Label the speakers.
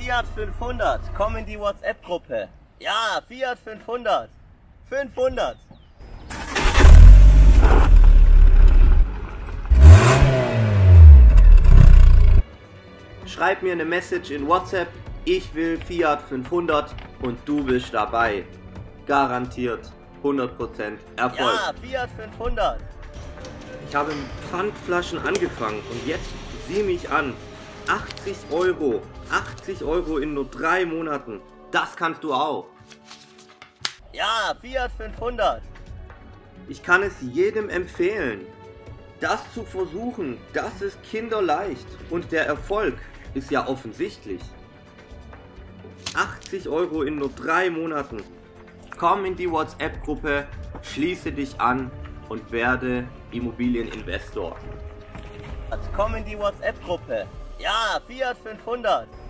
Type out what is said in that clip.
Speaker 1: Fiat 500, komm in die WhatsApp-Gruppe. Ja, Fiat 500. 500. Schreib mir eine Message in WhatsApp, ich will Fiat 500 und du bist dabei. Garantiert 100% Erfolg. Ja, Fiat 500. Ich habe mit Pfandflaschen angefangen und jetzt sieh mich an. 80 Euro. 80 Euro in nur 3 Monaten. Das kannst du auch. Ja, Fiat 500. Ich kann es jedem empfehlen. Das zu versuchen, das ist kinderleicht. Und der Erfolg ist ja offensichtlich. 80 Euro in nur 3 Monaten. Komm in die WhatsApp-Gruppe, schließe dich an und werde Immobilieninvestor. Komm in die WhatsApp-Gruppe. Ja, Fiat 500.